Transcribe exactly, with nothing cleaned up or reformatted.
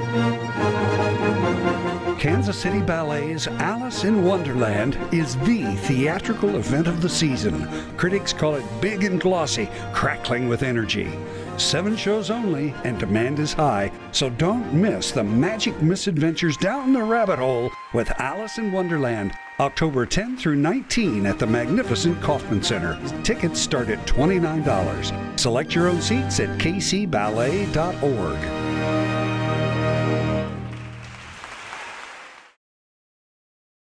Kansas City Ballet's Alice in Wonderland is the theatrical event of the season. Critics call it big and glossy, crackling with energy. Seven shows only, and demand is high, so don't miss the magic misadventures down the rabbit hole with Alice in Wonderland, October tenth through nineteenth at the magnificent Kauffman Center. Tickets start at twenty-nine dollars. Select your own seats at k c ballet dot org.